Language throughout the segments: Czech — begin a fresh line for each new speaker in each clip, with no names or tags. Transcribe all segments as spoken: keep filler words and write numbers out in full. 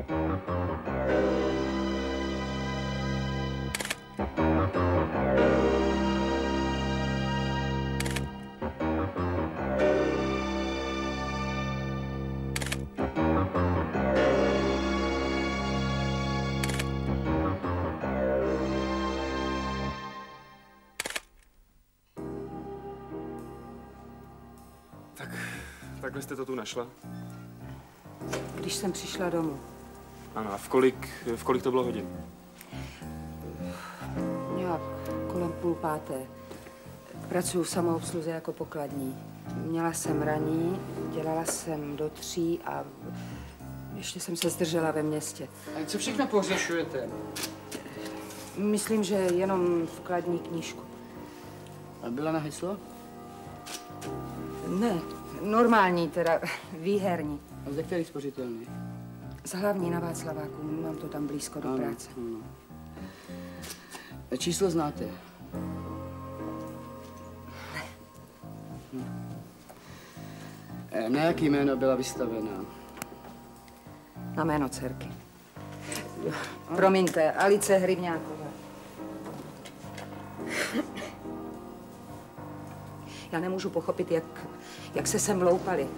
Tak, takhle jste to tu našla?
Když jsem přišla domů.
Ano, a v kolik, v kolik to bylo hodin?
Nějak kolem půl páté. Pracuji v samoobsluze jako pokladní. Měla jsem raní, dělala jsem do tří a ještě jsem se zdržela ve městě.
A co všechno pohřešujete?
Myslím, že jenom vkladní knížku.
A byla na heslo?
Ne, normální, teda výherní.
A ze kterých spořitelny?
Z hlavní na Václaváku, mám to tam blízko do
ano,
práce.
Ano. A číslo znáte?
Ne.
Hm. Na jaký jméno byla vystavená?
Na jméno dcerky. Promiňte, Alice Hrivňáková. Já nemůžu pochopit, jak, jak se sem vloupali.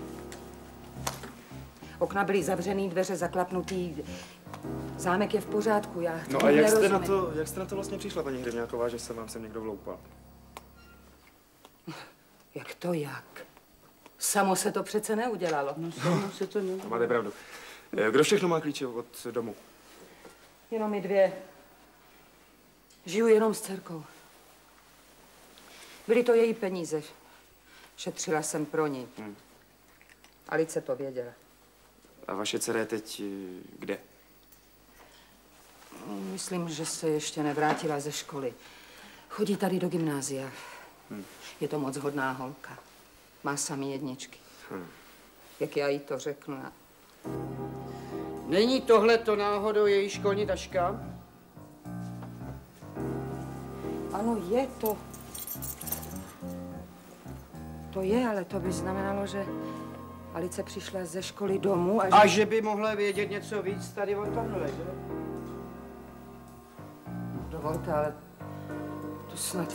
Okna byly zavřený, dveře zaklapnutý. Zámek je v pořádku, já
No a jak jste, na to, jak jste na to vlastně přišla, paní Hrivňáková, že se vám sem někdo vloupal?
Jak to jak? Samo se to přece neudělalo.
No samo se to neudělalo.
Máte pravdu. Kdo všechno má klíče od domu?
Jenom my dvě. Žiju jenom s dcerkou. Byly to její peníze. Šetřila jsem pro ní. Hmm. Alice to věděla.
A vaše dcera je teď kde?
Myslím, že se ještě nevrátila ze školy. Chodí tady do gymnázia. Hmm. Je to moc hodná holka. Má samý jedničky. Hmm. Jak já jí to řeknu.
Není tohle to náhodou její školní taška?
Ano, je to. To je, ale to by znamenalo, že Alice přišla ze školy domů a že...
A že by mohla vědět něco víc tady o tomhle, že?
Dovolte, ale to snad...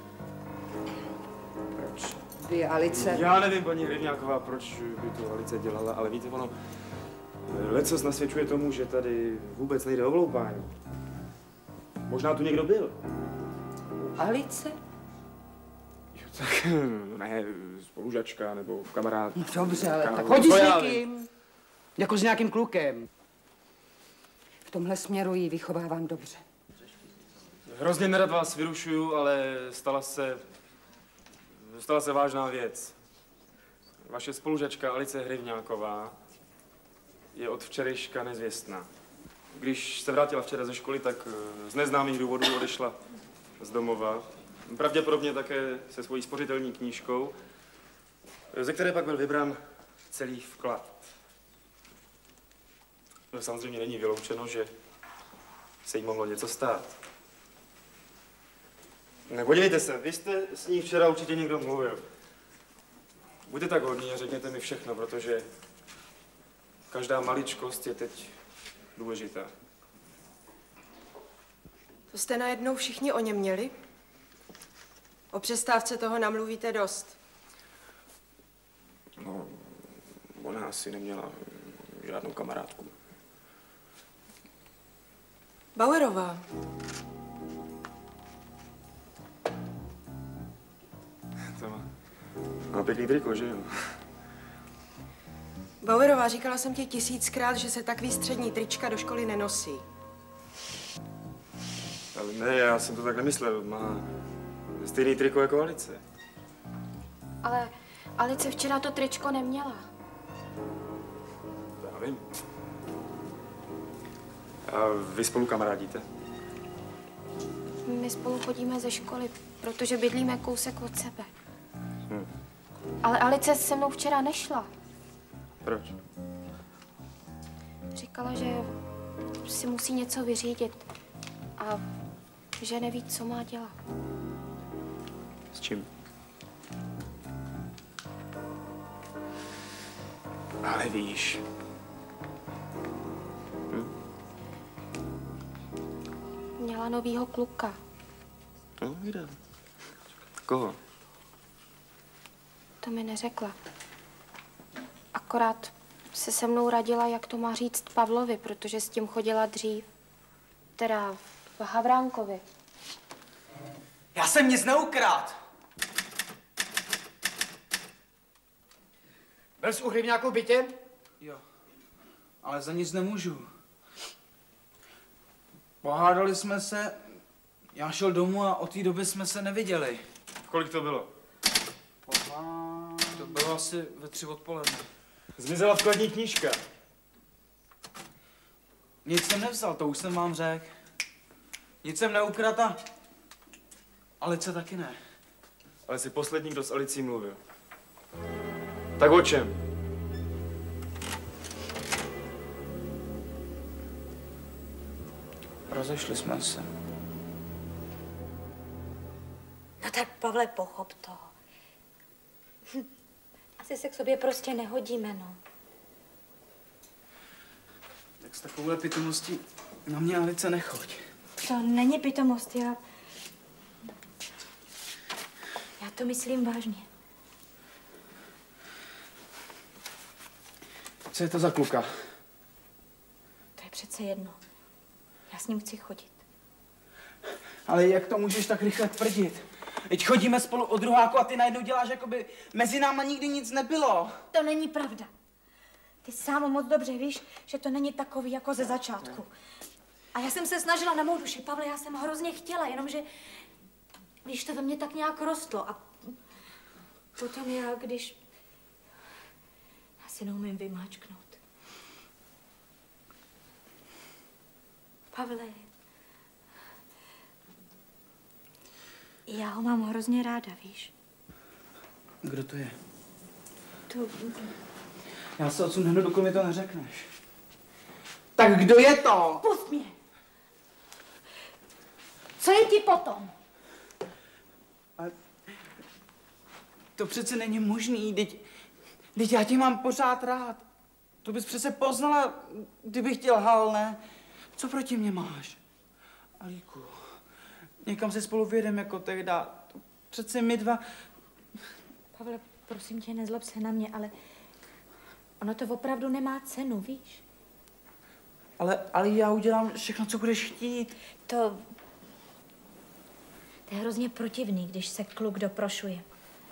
Proč by Alice...
Já nevím, paní Hrivňáková, proč by to Alice dělala, ale víte, ono... Lecos nasvědčuje tomu, že tady vůbec nejde o vloupání. Možná tu někdo byl.
Alice?
Jo, tak ne, spolužačka nebo kamarád.
No dobře, ale tak
chodí s někým. Jako s nějakým klukem.
V tomhle směru ji vychovávám dobře.
Hrozně nerad vás vyrušuju, ale stala se... Stala se vážná věc. Vaše spolužačka Alice Hrivňáková je od včerejška nezvěstná. Když se vrátila včera ze školy, tak z neznámých důvodů odešla z domova. Pravděpodobně také se svojí spořitelní knížkou, ze které pak byl vybrán celý vklad. No, samozřejmě není vyloučeno, že se jí mohlo něco stát. Ne, podívejte se, vy jste s ní včera určitě někdo mluvil. Buďte tak hodní a řekněte mi všechno, protože každá maličkost je teď důležitá.
To jste najednou všichni o něm měli? O přestávce toho namluvíte dost.
No, ona asi neměla žádnou kamarádku.
Bauerová.
To má, má pěkný triko, že jo?
Bauerová, říkala jsem ti tisíckrát, že se takový střední trička do školy nenosí.
Ale ne, já jsem to tak nemyslel. Má stejný triko jako Alice.
Ale Alice včera to tričko neměla.
Já vím. A vy spolu kamarádíte?
My spolu chodíme ze školy, protože bydlíme kousek od sebe.
Hm.
Ale Alice se mnou včera nešla.
Proč?
Říkala, že si musí něco vyřídit a že neví, co má dělat.
S čím? Ale víš. Hm?
měla novýho kluka.
No, kde? Koho?
To mi neřekla. Akorát se se mnou radila, jak to má říct Pavlovi, protože s tím chodila dřív. Teda v Havránkovi.
Já jsem nic neukrát.
Byl jsi u Hrivňáku v bytě?
Jo, ale za nic nemůžu. Pohádali jsme se, já šel domů a od té doby jsme se neviděli.
Kolik to bylo?
To bylo asi ve tři odpoledne.
Zmizela vkladní knížka.
Nic jsem nevzal, to už jsem vám řekl. Nic jsem neukradl a Alice taky ne.
Ale jsi poslední, kdo s Alicí mluvil. Tak o čem?
Rozešli jsme se.
No tak Pavle, pochop to. Asi se k sobě prostě nehodíme, no.
Tak s takovouhle pitomostí na mě Alice nechoď.
To není pitomost, já... Já to myslím vážně.
Co je to za kluka?
To je přece jedno. Já s ním chci chodit.
Ale jak to můžeš tak rychle tvrdit? Teď chodíme spolu od druháku a ty najednou děláš, jako by mezi náma nikdy nic nebylo.
To není pravda. Ty sám moc dobře víš, že to není takový jako ze začátku. A já jsem se snažila na mou duši, Pavle, já jsem hrozně chtěla, jenomže, víš, to ve mně tak nějak rostlo. A potom já, když... Já si neumím vymáčknout. Pavle, já ho mám hrozně ráda, víš?
Kdo to je?
To...
Já se odsunu, dokud mi to neřekneš. Tak kdo je to?
Pust mě! Co je ti potom?
Ale to přece není možný, teď, teď já tě mám pořád rád. To bys přece poznala, kdybych tě lhal, ne? Co proti mě máš? Alíku, někam se spolu vyjedeme jako tehda. Přece my dva...
Pavle, prosím tě, nezlob se na mě, ale ono to opravdu nemá cenu, víš?
Ale, ale já udělám všechno, co budeš chtít.
To... To je hrozně protivný, když se kluk doprošuje.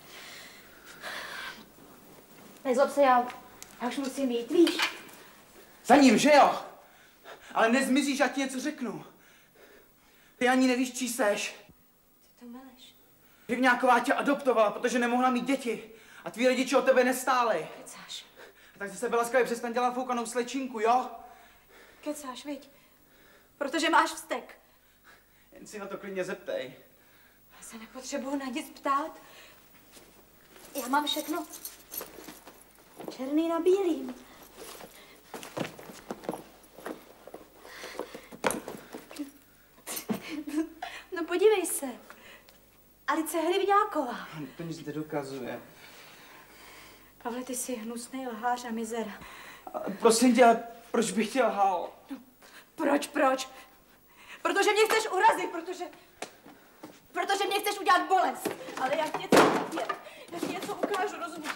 Nezlob se, já, já už musím jít, víš?
Za ním, že jo? Ale nezmizíš, já ti něco řeknu. Ty ani nevíš, čí seš.
Co to meleš?
Hrivňáková tě adoptovala, protože nemohla mít děti. A tví rodiče o tebe nestáli.
Kecáš.
Tak ze sebe laskavě přestaň dělat foukanou slečinku, jo?
Kecáš, viď? Protože máš vztek.
Jen si na to klidně zeptej.
Já se nepotřebuju na nic ptát. Já mám všechno černý na bílým. No podívej se. Alice Hrivňáková.
To nic nedokazuje.
Pavle, ty jsi hnusnej lhář a mizera.
Ale prosím tě, proč bych tě lhal?
Proč, proč? Protože mě chceš urazit, protože... Protože mě chceš udělat bolest. Ale já ti něco, já ti něco ukážu, rozumíš?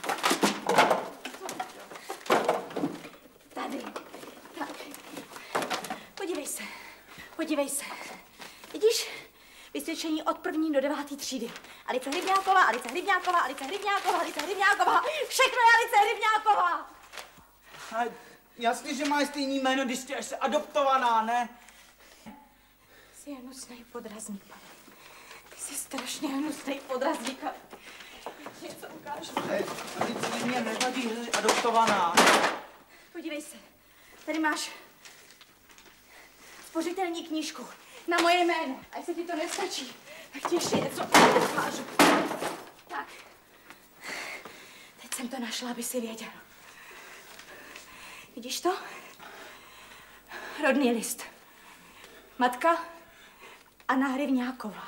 Tady. Tak. Podívej se. Podívej se. Vidíš? Vysvědčení od první do devátý třídy. Alice Hrivňáková, Alice Hrivňáková, Alice Hrivňáková, Alice Hrivňáková. Všechno je Alice Hrivňáková.
Ale jasně, že máš stejný jméno, když jsi ještě adoptovaná, ne?
Jsi hnusnej podrazník, Pavel. Ty jsi strašně hnusnej podrazník. Já ti něco ukážu.
Ale nic mě nevadí, že jsi adoptovaná.
Podívej se. Tady máš spořitelní knížku na moje jméno. A jestli ti to nestačí, tak ti ještě něco ukážu. Tak. Teď jsem to našla, aby si věděl. Vidíš to? Rodný list. Matka Anna Hrivňáková.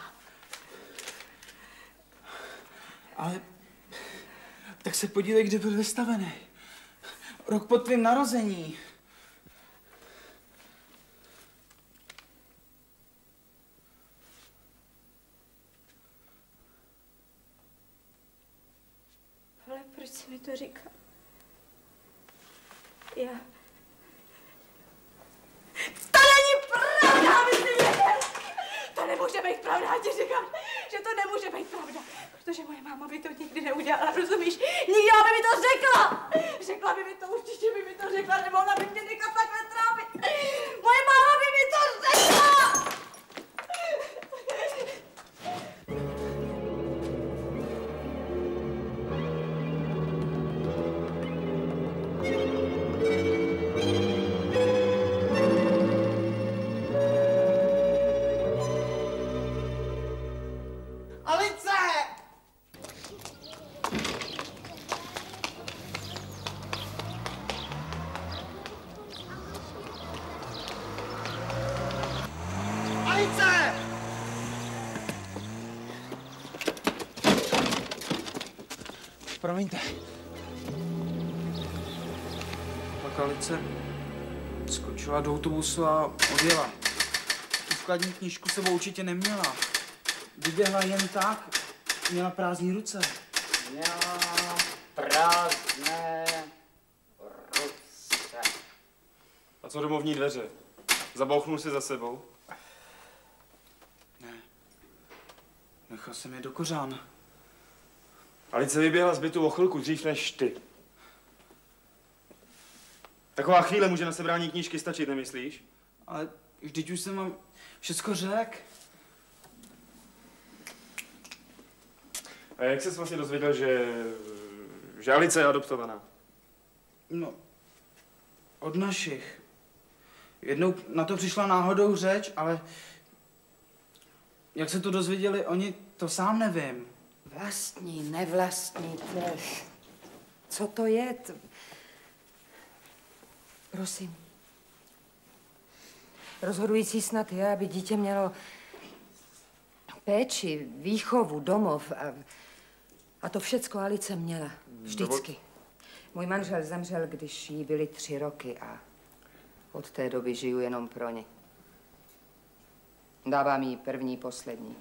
Ale tak se podívej, kde byl vystavený. Rok po tvým narození.
jsi mi to říkal. Já... To není pravda, aby si věděl! To nemůže být pravda, já ti říkám, že to nemůže být pravda. Protože moje máma by to nikdy neudělala, rozumíš? Nikdy by mi to řekla! Řekla by mi to, určitě by mi to řekla, nebo ona by mě nechala takhle trápit. Moje máma by mi to řekla!
Promiňte. Pak Alice skočila do autobusu a odjela. Tu vkladní knížku sebou určitě neměla. Vyběhla jen tak, měla prázdné ruce.
Měla prázdné ruce.
A co domovní dveře? Zabouchnul si za sebou?
Ne. Nechal jsem je do kořán.
Alice vyběhla z bytu o chvilku dřív než ty. Taková chvíle může na sebrání knížky stačit, nemyslíš?
Ale vždyť už jsem vám všecko řekl.
A jak jsi vlastně dozvěděl, že, že Alice je adoptovaná?
No, od našich. Jednou na to přišla náhodou řeč, ale jak se to dozvěděli oni, to sám nevím.
Vlastní, nevlastní, to je... Co to je? To... Prosím. Rozhodující snad je, aby dítě mělo péči, výchovu, domov a, a to všecko Alice měla. Vždycky. Můj manžel zemřel, když jí byly tři roky a od té doby žiju jenom pro ně. Dávám jí první, poslední.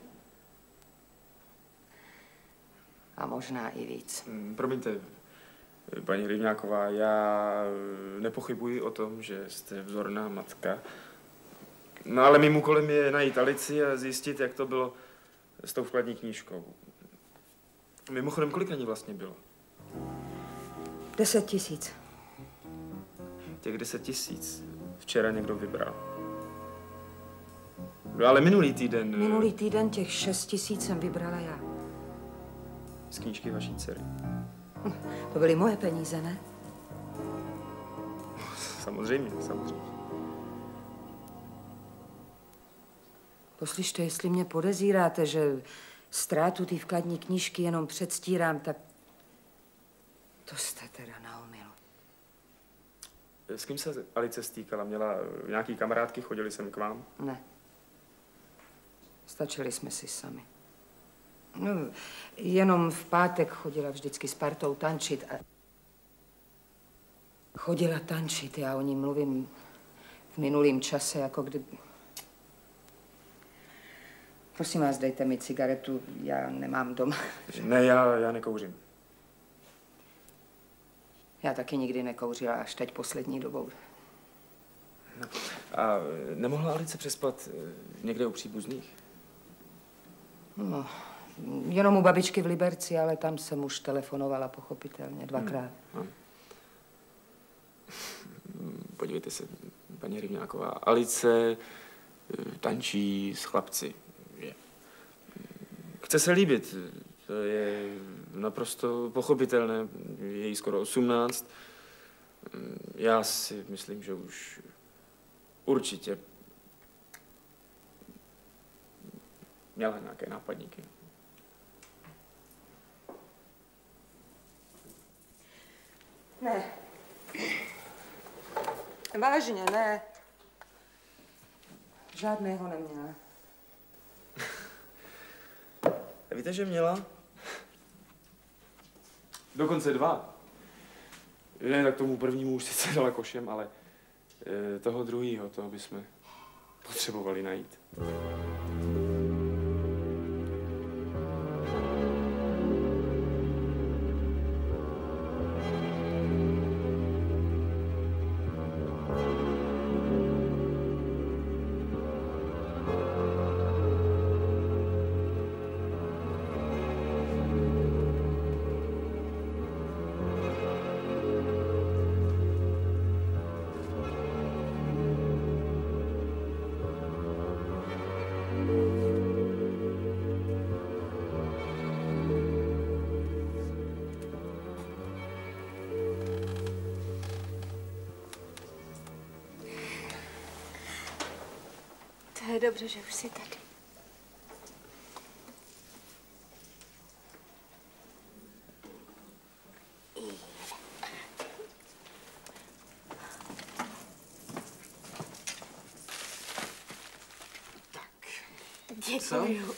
A možná i víc.
Promiňte, paní Rybňáková, já nepochybuji o tom, že jste vzorná matka. No ale mým úkolem je najít Alici a zjistit, jak to bylo s tou vkladní knížkou. Mimochodem, kolik na ní vlastně bylo?
Deset tisíc.
Těch deset tisíc včera někdo vybral. No ale minulý týden...
Minulý týden těch šest tisíc jsem vybrala já.
Z knížky vaší dcery.
To byly moje peníze, ne?
Samozřejmě, samozřejmě.
Poslyšte, jestli mě podezíráte, že ztrátu té vkladní knížky jenom předstírám, tak to jste teda na omylu.
S kým se Alice stýkala? Měla nějaký kamarádky, chodili sem k vám?
Ne. Stačili jsme si sami. No, jenom v pátek chodila vždycky s partou tančit a... Chodila tančit, já o ní mluvím v minulém čase, jako kdyby... Prosím vás, dejte mi cigaretu, já nemám doma.
Ne, já, já nekouřím.
Já taky nikdy nekouřila, až teď poslední dobou.
No. A nemohla Alice přespat někde u příbuzných?
No, jenom u babičky v Liberci, ale tam jsem už telefonovala pochopitelně dvakrát.
Hmm. Podívejte se, paní Rybňáková, Alice tančí s chlapci. Chce se líbit, to je naprosto pochopitelné, je jí skoro osmnáct. Já si myslím, že už určitě měla nějaké nápadníky.
Ne. Vážně, ne. Žádného neměla.
Víte, že měla? Dokonce dva. Ne, tak tomu prvnímu už sice dala košem, ale e, toho druhýho, toho bychom potřebovali najít.
To je dobře, že už jsi tady. Děkuju.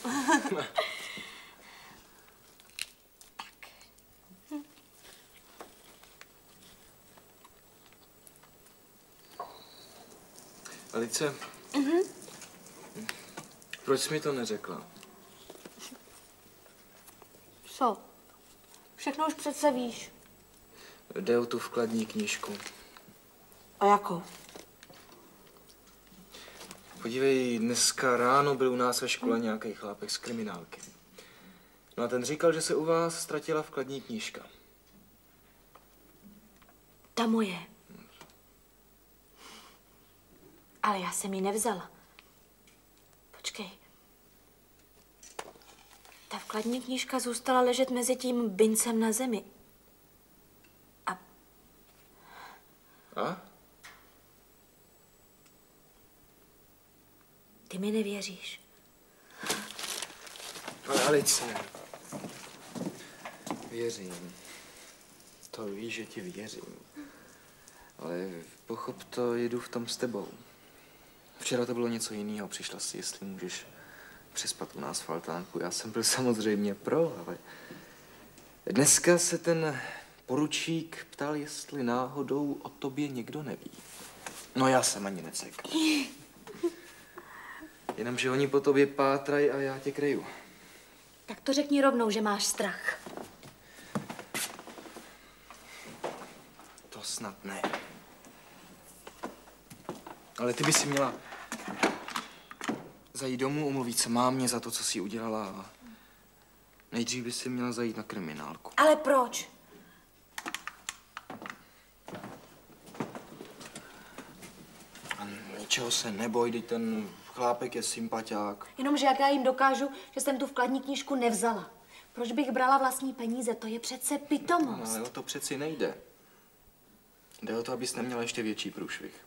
Alice, mm-hmm. proč jsi mi to neřekla?
Co? Všechno už přece víš.
Jde o tu vkladní knížku.
A jakou?
Podívej, dneska ráno byl u nás ve škole nějaký chlápek z kriminálky. No a ten říkal, že se u vás ztratila vkladní knížka.
Ta moje. Ale já jsem ji nevzala. Počkej. Ta vkladní knížka zůstala ležet mezi tím bincem na zemi. A...
A?
Ty mi nevěříš.
Ale Alice, věřím. To víš, že ti věřím. Ale pochop to, jedu v tom s tebou. Včera to bylo něco jiného, přišla si, jestli můžeš přespat u nás v altánku. Já jsem byl samozřejmě pro, ale dneska se ten poručík ptal, jestli náhodou o tobě někdo neví. No já jsem ani necekal. Jenomže oni po tobě pátrají a já tě kryju.
Tak to řekni rovnou, že máš strach.
To snad ne. Ale ty by si měla zajít domů, omluvit se mámě za to, co jsi udělala. A nejdřív by si měla zajít na kriminálku.
Ale proč?
A ničeho se neboj, teď ten chlápek je sympatiák.
Jenomže jak já jim dokážu, že jsem tu vkladní knížku nevzala. Proč bych brala vlastní peníze? To je přece pitomost.
No, ale o to přeci nejde. Jde o to, abys neměla ještě větší průšvih.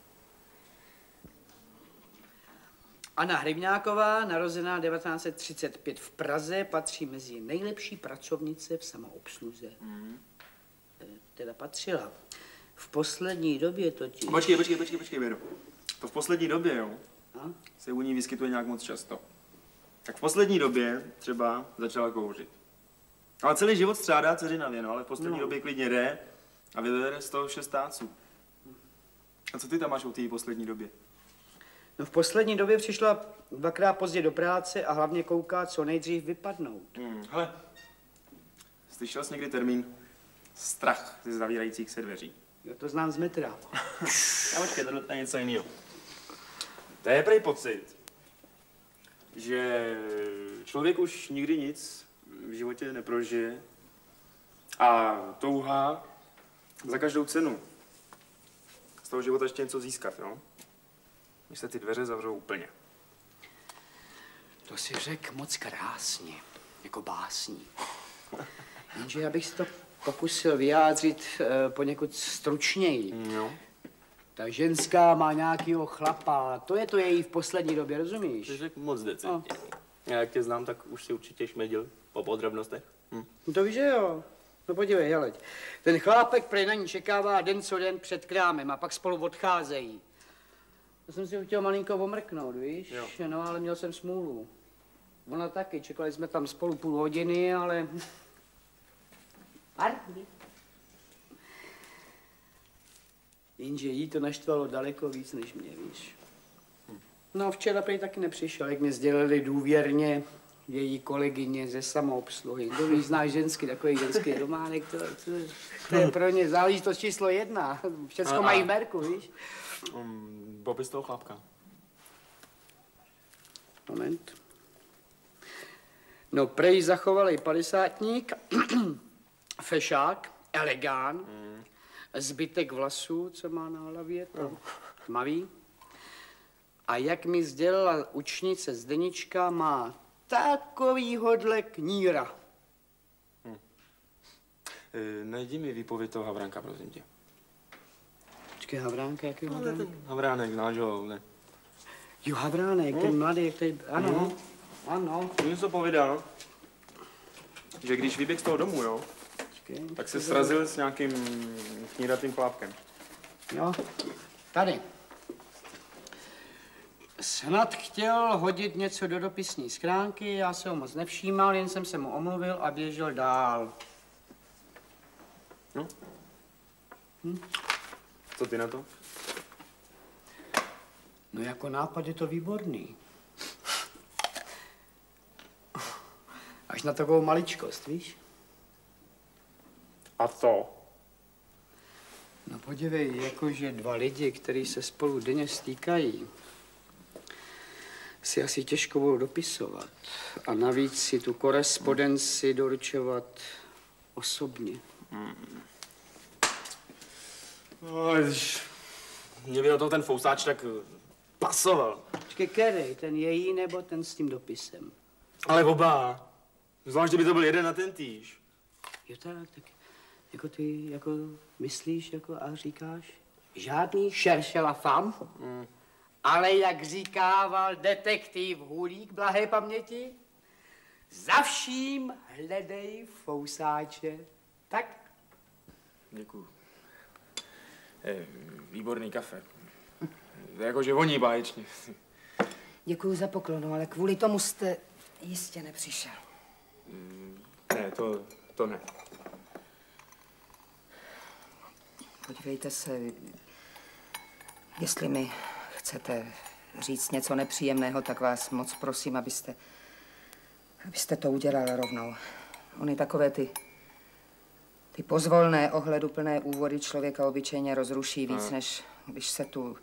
Anna Hrivňáková, narozená devatenáct set třicet pět v Praze, patří mezi nejlepší pracovnice v samoobsluze. Mm. Teda patřila. V poslední době totiž...
Počkej, počkej, počkej, počkej, Věro. To v poslední době, jo,
A?
se u ní vyskytuje nějak moc často. Tak v poslední době třeba začala kouřit. Ale celý život střádá dceřinavě, no, ale v poslední
No.
době klidně jde a vyvede z toho šest táců. A co ty tam máš u té poslední době?
No v poslední době přišla dvakrát pozdě do práce a hlavně kouká, co nejdřív vypadnout.
Hmm, hele, slyšel jsi někdy termín strach ze zavírajících se dveří?
Jo, to znám z metra.
A počkej, tohle je něco jiného. To je prej pocit, že člověk už nikdy nic v životě neprožije a touha za každou cenu z toho života ještě něco získat, jo? Když se ty dveře zavřou úplně.
To si řekl moc krásně, jako básní. Jenže já bych si to pokusil vyjádřit uh, poněkud stručněji.
Jo.
Ta ženská má nějakýho chlapa, to je to její v poslední době, rozumíš?
Jsi řekl moc decentně. Já jak tě znám, tak už si určitě šmedil po podrobnostech. Hm.
No to víš, že jo. No podívej, heleď. Ten chlápek prej na ní čekává den co den před krámem a pak spolu odcházejí. Já jsem si ho chtěl malinko omrknout, víš?
Jo.
No, ale měl jsem smůlu. Ona taky, čekali jsme tam spolu půl hodiny, ale... Pardon. Jenže jí to naštvalo daleko víc než mě, víš? No včera prej taky nepřišel, jak mě sdělili důvěrně její kolegyně ze samoobsluhy. Kdo víš, znáš ženský, takový ženský románek, to, to, to je pro ně záležitost číslo jedna. Všecko
A-
mají
a-
v merku, víš?
Um, popis toho chlapka.
Moment. No, prej zachovalý padesátník, fešák, elegán, mm. zbytek vlasů, co má na hlavě, to tmavý. A jak mi sdělila učnice Zdenička, má takovýhodle kníra.
E, najdi mi výpověď toho Havránka, prosím tě.
Počkej, Havránka, jaký
No,
Havránek?
ten Havránek, znáš ho, ne?
Jo, Havránek, ten mladý, jak tady... Ano,
Mhm.
ano.
On něco povídal, že když vyběh z toho domu, jo,
Počkej,
tak se srazil s nějakým kníratým chlápkem.
Jo, tady. Snad chtěl hodit něco do dopisní schránky, já se ho moc nevšímal, jen jsem se mu omluvil a běžel dál.
No. Hm. Co ty na to?
No jako nápad je to výborný. Až na takovou maličkost, víš?
A co?
No podívej, jakože dva lidi, kteří se spolu denně stýkají, si asi těžko budou dopisovat. A navíc si tu korespondenci doručovat osobně.
Hmm. No, když mě by na to ten fousáč tak pasoval.
Počkej, který? Ten její nebo ten s tím dopisem?
Ale oba. Zvlášť, kdyby to byl jeden a ten týž.
Jo tak, tak jako ty jako myslíš jako a říkáš? Žádný cherche la femme,
Mm.
ale jak říkával detektiv Hulík blahé paměti, za vším hledej fousáče. Tak?
Děkuju. Je, výborný kafe. Jakože voní báječně.
Děkuju za poklonu, ale kvůli tomu jste jistě nepřišel.
Ne, to, to ne.
Podívejte se, jestli mi chcete říct něco nepříjemného, tak vás moc prosím, abyste, abyste to udělal rovnou. Ony takové ty, ty pozvolné, ohleduplné úvody člověka obyčejně rozruší víc,
Hmm.
než když se tu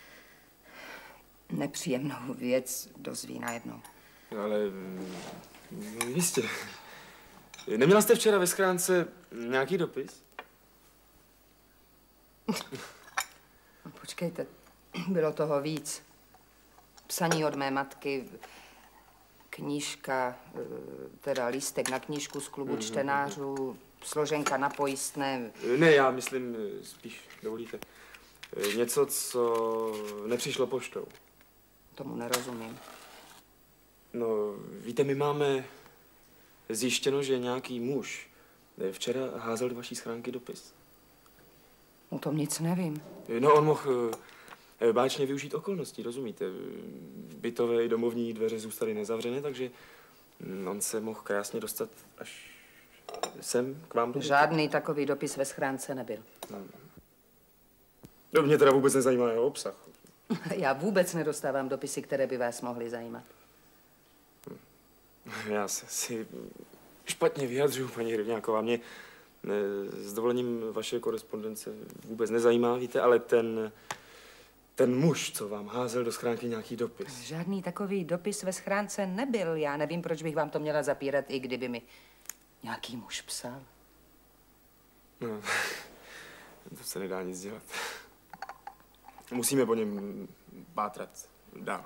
nepříjemnou věc dozví najednou.
Ale mm, jistě. Neměla jste včera ve schránce nějaký dopis?
Počkejte, bylo toho víc. Psaní od mé matky, knížka, eh, teda lístek na knížku z klubu
Mhm,
čtenářů, složenka na pojistné.
Ne, já myslím spíš, dovolíte, něco, co nepřišlo poštou.
Tomu nerozumím.
No, víte, my máme zjištěno, že nějaký muž včera házel do vaší schránky dopis.
O tom nic nevím.
No, on mohl eh, báječně využít okolností, rozumíte? Bytové i domovní dveře zůstaly nezavřené, takže mm, on se mohl krásně dostat až sem k vám.
Žádný takový dopis ve schránce nebyl.
No. No, mě teda vůbec nezajímá jeho obsah.
Já vůbec nedostávám dopisy, které by vás mohly zajímat.
Já se si špatně vyjadřuju, paní Hrivňáková. Mě ne, s dovolením vaše korespondence vůbec nezajímá, víte, ale ten, ten muž, co vám házel do schránky nějaký dopis.
Žádný takový dopis ve schránce nebyl. Já nevím, proč bych vám to měla zapírat, i kdyby mi nějaký muž psal.
No, to se nedá nic dělat. Musíme po něm pátrat dál.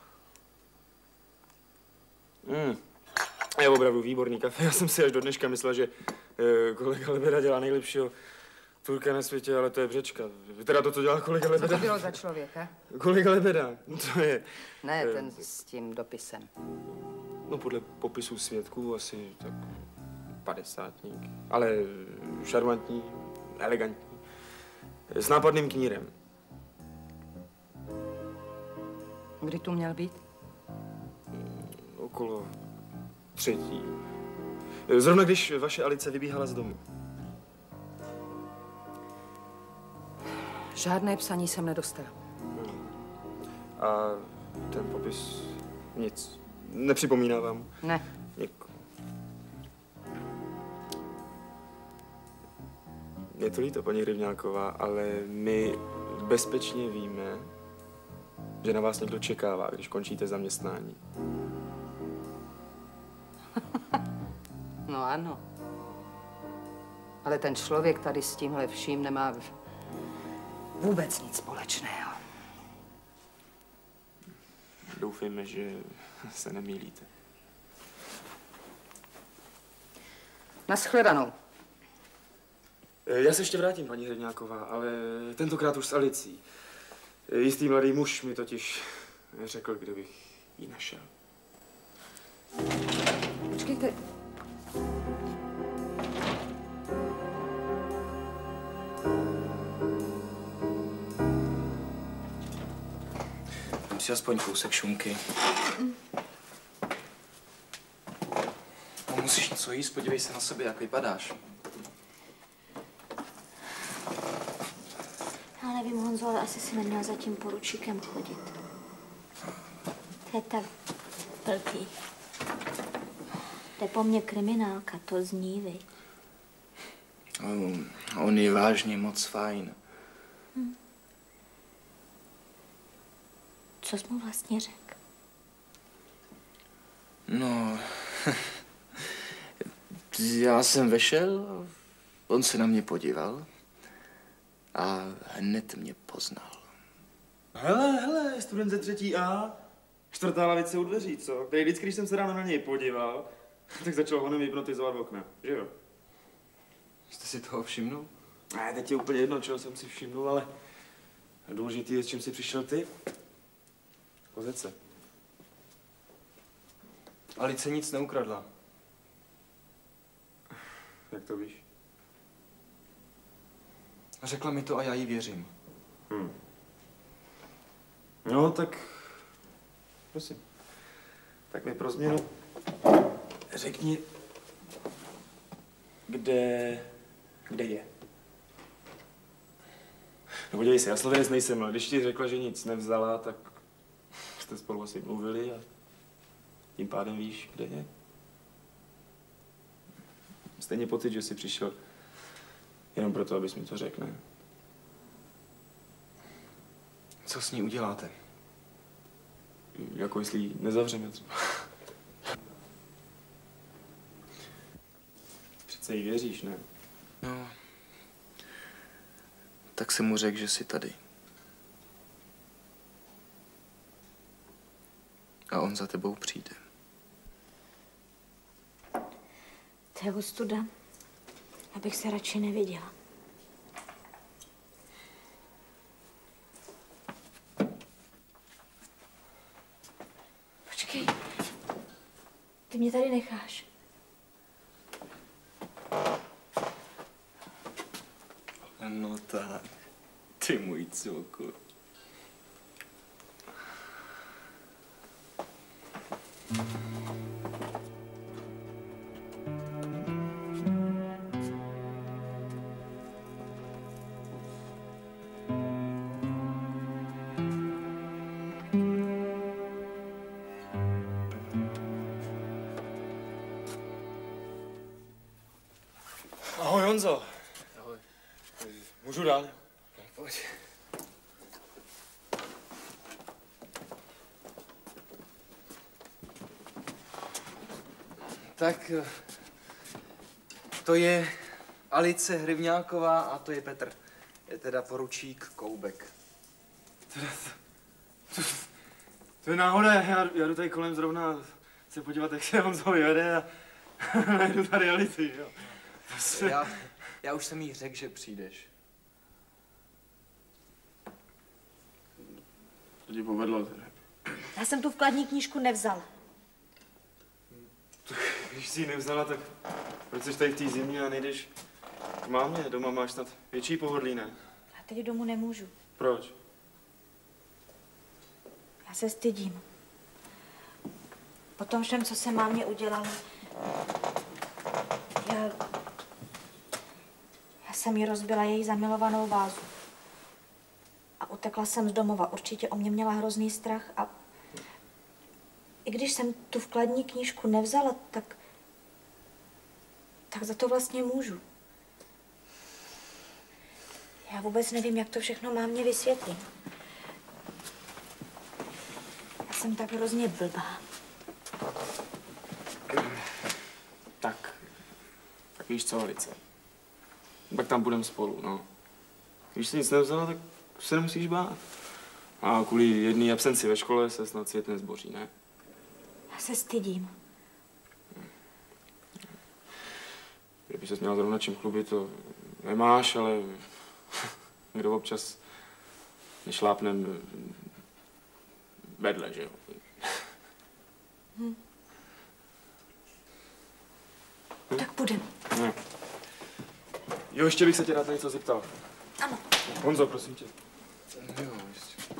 Mm. Je opravdu výborný kafe. Já jsem si až do dneška myslel, že e, kolega Lebeda dělá nejlepšího Turka na světě, ale to je břečka. Teda to, co dělá kolega
Co
Lebeda.
to bylo za člověka?
Kolega Lebeda, to je...
Ne,
e,
ten s tím dopisem.
No podle popisů svědků asi tak padesátník. Ale šarmantní, elegantní. S nápadným knírem.
Kdy tu měl být?
Okolo třetí. Zrovna když vaše Alice vybíhala z domu.
Žádné psaní jsem nedostala.
A ten popis nic. Nepřipomíná vám?
Ne.
Někoho. Je to líto, paní Hrivňáková, ale my bezpečně víme, že na vás někdo čekává, když končíte zaměstnání.
No ano. Ale ten člověk tady s tímhle vším nemá vůbec nic společného.
Doufejme, že se nemýlíte.
Naschledanou.
Já se ještě vrátím, paní Hrivňáková, ale tentokrát už s Alicí. Jistý mladý muž mi totiž řekl, kde bych ji našel.
Počkejte.
Dám si aspoň kousek šunky. No, musíš něco jíst, podívej se na sebe, jak vypadáš.
Já nevím, Honzo, ale asi si neměl za tím poručíkem chodit. To je tak velký. To je po mně kriminálka, to zní, vy.
On, on je vážně moc fajn.
Hm. Co jsi mu vlastně řekl?
No, já jsem vešel, on se na mě podíval a hned mě poznal.
Hele, hele, student ze třetí A, čtvrtá lavice u dveří, co? Který vždycky, když jsem se ráno na něj podíval, tak začal honem hypnotizovat v okna, že jo?
Jste si toho všimnul?
Ne, teď je úplně jedno, čeho jsem si všimnul, ale důležitý je, s čím jsi přišel ty. Pozvěď se.
Alice nic neukradla.
Jak to víš?
Řekla mi to a já jí věřím.
Hm. No, tak... Prosím. Tak mi pro změnu řekni, kde... kde je. No podívej se, já slověnec nejsem, ale když ti řekla, že nic nevzala, tak jste spolu asi mluvili a tím pádem víš, kde je. Stejně pocit, že jsi přišel jenom proto, abys mi to řekl, ne?
Co s ní uděláte?
Jako jestli ji nezavřeme třeba. Přece jí věříš, ne?
No, tak jsem mu řekl, že jsi tady. A on za tebou přijde.
To je ostuda, abych se radši neviděla. Počkej, ty mě tady necháš.
No tak, ty můj cukr.
Ahoj, Honzo.
Ahoj.
Můžu dál?
Pojď. Tak, to je Alice Hrivňáková a to je Petr. Je teda poručík Koubek.
Teda to, to, to je náhoda, já, já jdu tady kolem zrovna se podívat, jak se Honzo vyvede a najdu tady Alici, jo.
Se... Já, já už jsem jí řekl, že přijdeš.
To ti povedlo teda.
Já jsem tu vkladní knížku nevzala.
Když jsi ji nevzala, tak proč jsi tady v té zimě a nejdeš k mámě? Doma máš snad větší pohodlí, ne?
Já teď domů nemůžu.
Proč?
Já se stydím. Po tom všem, co se mámě udělalo, já... Já jsem jí rozbila její zamilovanou vázu. A utekla jsem z domova. Určitě o mě měla hrozný strach a... I když jsem tu vkladní knížku nevzala, tak... tak za to vlastně můžu. Já vůbec nevím, jak to všechno mámě vysvětlit. Já jsem tak hrozně blbá.
Tak. Tak víš co, Alice. Tak tam budeme spolu, no. Když jsi nic nevzala, tak se nemusíš bát. A kvůli jedné absenci ve škole se snad svět nezboří, ne?
Já se stydím.
Kdyby ses měla zrovna čím chlubit, to nemáš, ale kdo občas nešlápnem vedle, že jo?
Hm. Tak půjdeme.
Hm. Jo, ještě bych se tě rád na něco zeptal.
Ano.
Honzo, prosím tě.
Jo, jistě.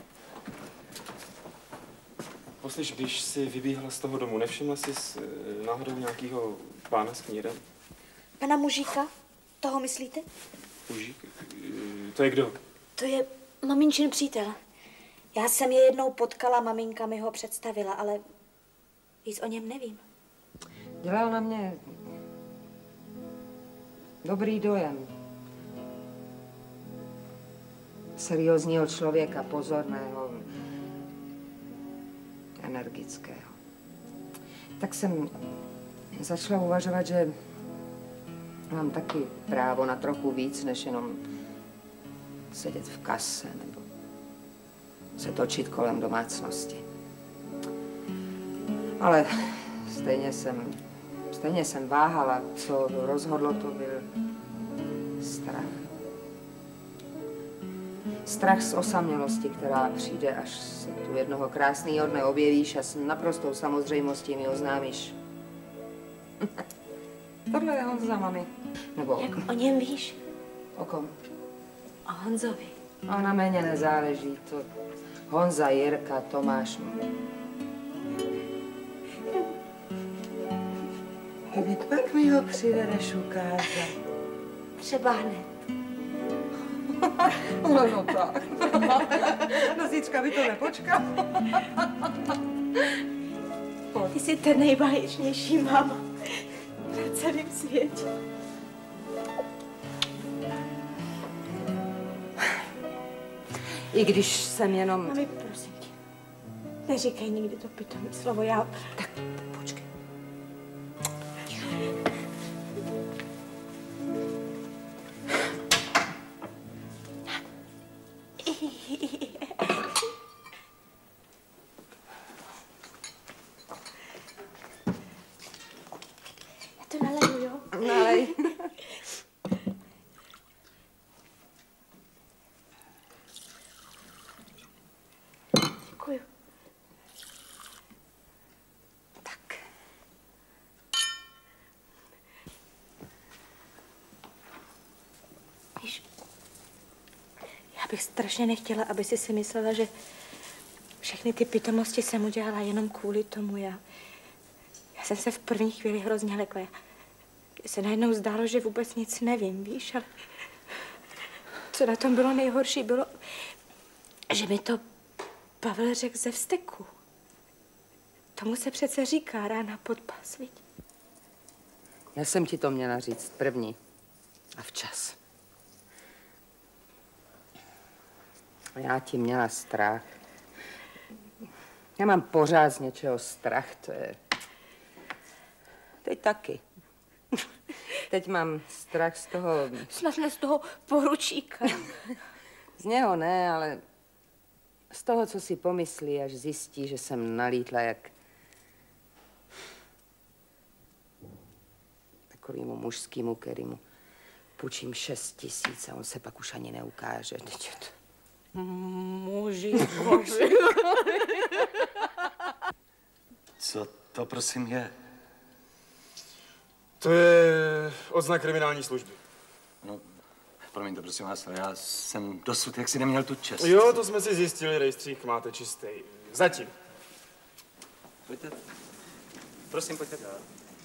Poslyš, když jsi vybíhala z toho domu, nevšimla jsi s, e, náhodou nějakýho pána s knírem?
Pana Mužíka? Toho myslíte?
Mužík? E, to je kdo?
To je maminčin přítel. Já jsem je jednou potkala, maminka mi ho představila, ale víc o něm nevím.
Dělal na mě dobrý dojem. Seriózního člověka, pozorného, energického. Tak jsem začala uvažovat, že mám taky právo na trochu víc, než jenom sedět v kase nebo se točit kolem domácnosti. Ale stejně jsem, stejně jsem váhala, co rozhodlo, to byl strach. Strach z osamělosti, která přijde, až se tu jednoho krásného dne objevíš a s naprostou samozřejmostí mi oznámíš. Tohle je Honza, mami. Nebo...
Jak o něm víš?
O kom?
O Honzovi.
A na méně nezáleží. To Honza, Jirka, Tomáš. Kdy pak mi ho přivedeš ukázat?
Třeba hned.
No, no tak. No zítřka by to nepočkal.
Ty jsi ten nejbáječnější máma na celém světě.
I když jsem jenom...
Mami, prosím tě, neříkej nikdy to pitomé slovo, já...
Tak, počkej.
Já to naleju, jo?
Nalej.
Děkuju.
Tak.
Víš, já bych strašně nechtěla, aby si si myslela, že všechny ty pitomosti jsem udělala jenom kvůli tomu. Já, já jsem se v první chvíli hrozně lekla. Já, se najednou zdálo, že vůbec nic nevím, víš, ale co na tom bylo nejhorší, bylo, že mi to Pavel řekl ze vzteku. Tomu se přece říká rána pod pás, viď?
Já jsem ti to měla říct první. A včas. Já ti měla strach. Já mám pořád z něčeho strach, to je... Teď taky. Teď mám strach z toho...
Snad ne z toho poručíka.
Z něho ne, ale z toho, co si pomyslí, až zjistí, že jsem nalítla jak... takovýmu mužskýmu, kterýmu půjčím šest tisíc a on se pak už ani neukáže. Teď je to...
Muži,
Co to prosím je?
To je odznak kriminální služby.
No, promiňte, prosím vás, ale já jsem dosud jaksi neměl tu čest.
Jo, to jsme si zjistili, rejstřík máte čistý. Zatím.
Pojďte. Prosím, pojďte dál.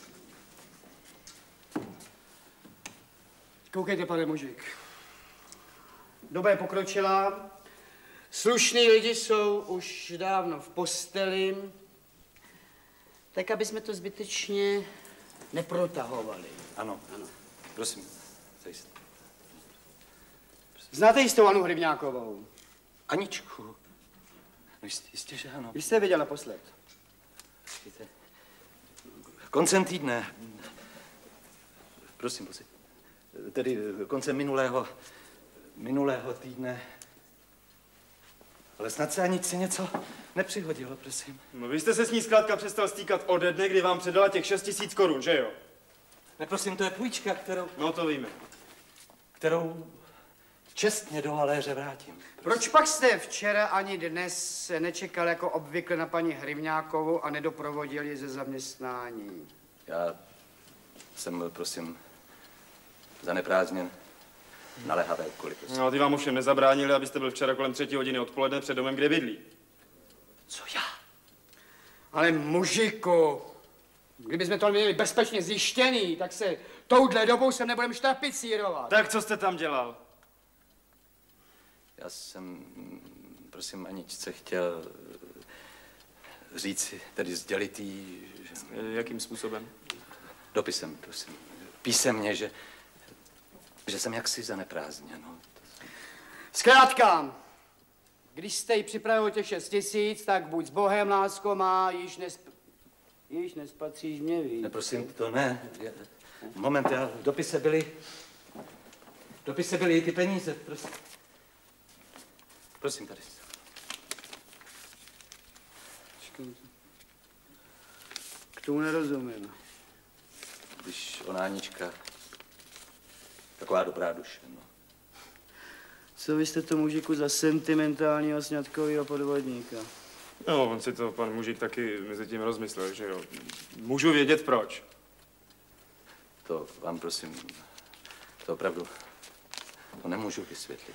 Koukejte, pane Mužík. Doba je pokročila. Slušní lidi jsou už dávno v posteli. Tak, aby jsme to zbytečně neprotahovali.
Ano.
Ano.
Prosím, tady jste.
Znáte jistou Anu Hrivňákovou?
Aničku. No jistě, jistě, že ano.
Vy jste je viděl naposled.
Víte, koncem týdne. Prosím, prosím. Tedy koncem minulého, minulého týdne. Ale snad se ani se něco nepřihodilo, prosím.
No vy jste se s ní zkrátka přestal stýkat ode dne, kdy vám předala těch šest tisíc korun, že jo?
Ne, prosím, to je půjčka, kterou...
No to víme.
Kterou čestně do maléře vrátím.
Proč pak jste včera ani dnes nečekal jako obvykle na paní Hrivňákovou a nedoprovodil ji ze zaměstnání?
Já jsem byl, prosím, zaneprázdněn. Naléhavé úkoly, prosím.
No a ty vám ovšem nezabránili, abyste byl včera kolem třetí hodiny odpoledne před domem, kde bydlí.
Co já?
Ale mužiku, kdybychom to měli bezpečně zjištěný, tak se touhle dobou sem nebudeme štapicírovat.
Tak co jste tam dělal?
Já jsem, prosím, Aničce chtěl říci, tedy sdělit jí, že...
Jakým způsobem?
Dopisem, prosím. Písemně, že, že jsem jaksi zaneprázdněn. No.
Zkrátka, když jste jí připravil těch šest tisíc, tak buď s Bohem, lásko má, již, nesp... již nespatříš mě víc.
Ne, prosím, to ne. Já... Moment, já v dopise byly... V dopise byly i ty peníze, prosím. Prosím, tady.
K tomu nerozumím.
Když ona Anička, taková dobrá duše, no.
Co vy jste to mužiku za sentimentálního sňatkového podvodníka?
No, on si to pan mužík taky mezi tím rozmyslel, že jo. Můžu vědět proč.
To vám, prosím, to opravdu, to nemůžu vysvětlit.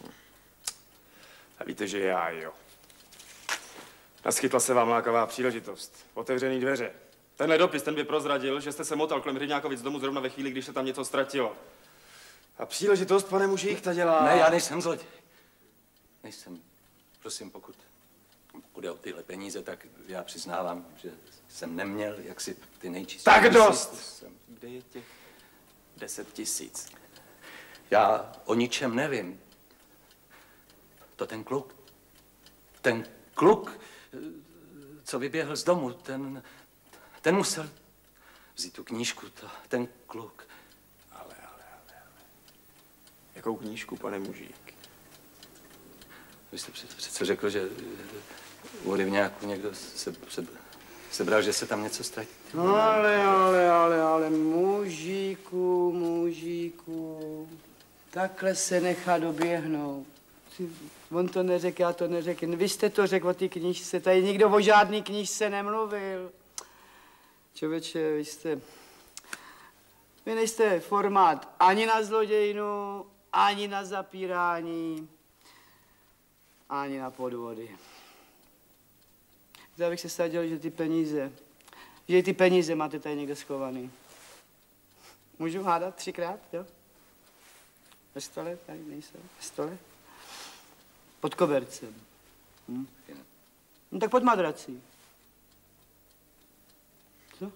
A víte, že já, jo. Naskytla se vám lákavá příležitost. Otevřený dveře. Tenhle dopis, ten by prozradil, že jste se motal kolem Hrivňákovic domu zrovna ve chvíli, když se tam něco ztratilo. A příležitost, pane mužík, ta dělá...
Ne, já nejsem zloděj. Nejsem. Prosím, pokud bude o tyhle peníze, tak já přiznávám, že jsem neměl jaksi ty nejčistější...
Tak dost!
Jsem...
Kde je těch deset tisíc?
Já o ničem nevím. To ten kluk, ten kluk, co vyběhl z domu, ten, ten musel vzít tu knížku, to, ten kluk.
Ale, ale, ale, ale. Jakou knížku, pane mužík?
Vy jste přece řekl, že u Rivňáku někdo se, se, sebral, že se tam něco ztratí.
No ale, ale, ale, ale, mužíku, mužíku, takhle se nechá doběhnout. On to neřekl, já to neřekl. Vy jste to řekl o té knížce, tady nikdo o žádný knížce nemluvil. Člověče, vy jste... Vy nejste formát ani na zlodějnu, ani na zapírání, ani na podvody. Já bych se sadil, že ty peníze, že ty peníze máte tady někde schovaný. Můžu hádat třikrát, jo? Ve stole, tady nejsou, ve stole. Pod kobercem. Hm? No tak pod madrací. Co?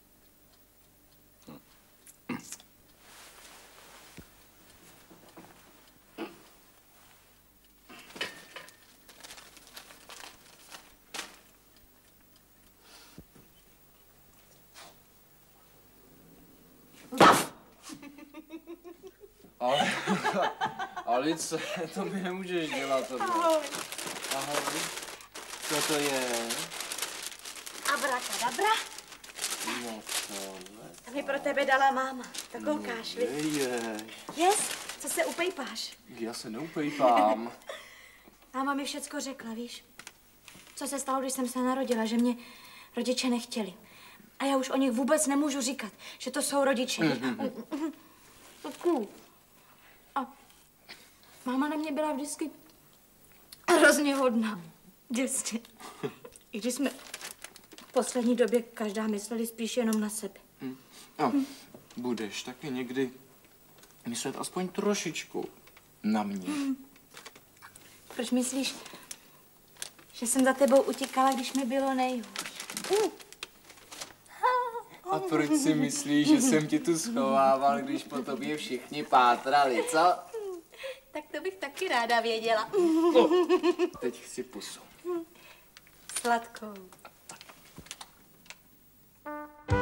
Ale, Alice, to mi nemůžeš dělat tohle.
Ahoj.
Ahoj. Co to je?
Abrakadabra.
No tohle.
To mi pro tebe dala máma. Tak koukáš, vy?
Je.
Yes, co se upejpáš?
Já se neupejpám.
Máma mi všecko řekla, víš? Co se stalo, když jsem se narodila, že mě rodiče nechtěli. A já už o nich vůbec nemůžu říkat, že to jsou rodiče. A máma na mě byla vždycky hrozně hodná. Děsně. I když jsme v poslední době každá mysleli spíš jenom na sebe.
No, budeš taky někdy myslet aspoň trošičku na mě.
Proč myslíš, že jsem za tebou utíkala, když mi bylo nejhůř?
A proč si myslíš, že jsem ti tu schovával, když po tobě všichni pátrali, co?
Tak to bych taky ráda věděla.
No, teď chci pusu.
Sladkou.